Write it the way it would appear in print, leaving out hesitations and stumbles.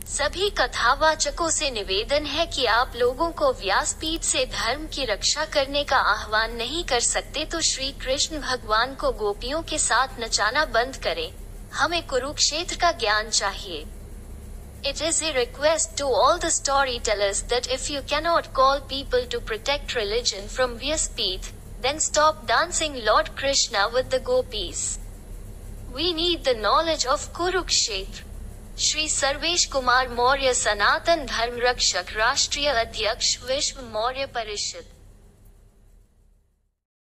सभी कथावाचकों से निवेदन है कि आप लोगों को व्यासपीठ से धर्म की रक्षा करने का आह्वान नहीं कर सकते तो श्री कृष्ण भगवान को गोपियों के साथ नचाना बंद करें। हमें कुरुक्षेत्र का ज्ञान चाहिए। It is a request to all the storytellers that if you cannot call people to protect religion from Vyaspeeth, then stop dancing Lord Krishna with the gopis. We need the knowledge of Kurukshetra. Shri Sarvesh Kumar Maurya, सनातन धर्म रक्षक, राष्ट्रीय अध्यक्ष, विश्व मौर्य परिषद।